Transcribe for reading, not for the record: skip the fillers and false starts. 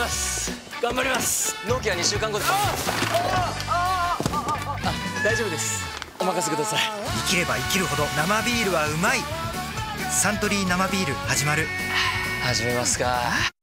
ます頑張ります。納期は2週間後です。大丈夫です、お任せください。 生きれば生きるほど生ビールはうまい。サントリー生ビール始まる。 始めますか。